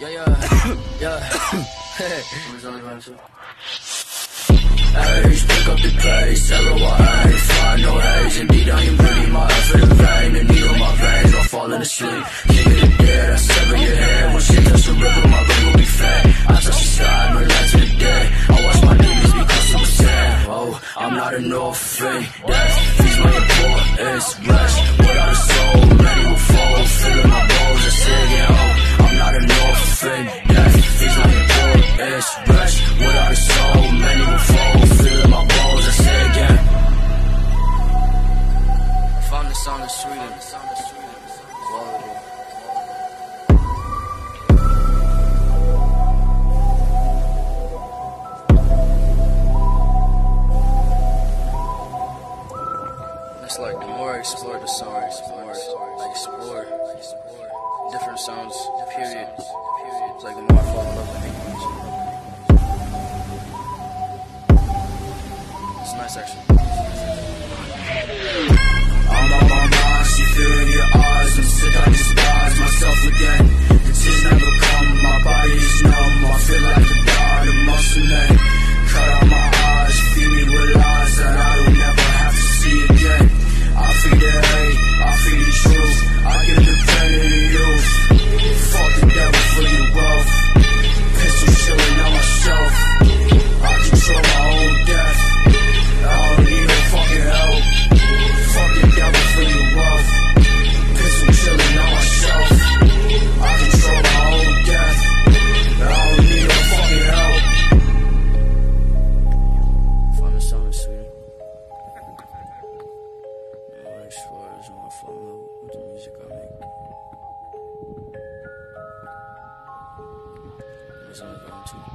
Yeah, yeah. Hey. Age, pick up the pace, LOI, find no haze. Indeed, I am breathing my effort in vain. The needle in my veins while falling asleep. King of the dead, I sever your head. When shit touch the river, my brain will be fed. I touch the sky, no light to the day. I watch my demons become so sad. Oh, I'm not an orphan. Death feeds my importance. Rest without a soul, many will fall. Filling my bones, I say again, oh, I'm not an orphan. Death feeds my importance. Rest without a soul, many will fall. Filling my bones, I say again. I found the sound of Sweden. It's like the more I explore the songs, the more I explore different sounds, period. It's like the more I fall in love with making music. It's nice actually. I'm on my mind, see fear in your eyes. And said I despise myself again. The tears never come, my body is numb. I feel like a god, a muscle man. Cut out my eyes, feed me with lies that I will never have to see again. I feed the hate, I feed the truth. I get independent of you. Fuck the devil for your wealth. Pistol chilling on myself. I control my own death. I don't need no fucking help. Fuck the devil for your wealth. Pistol chilling on myself. I control my own death. I don't need no fucking help. Find the sound of Sweden. Explorers want to fall in love with the music I make. That's what I'm going to.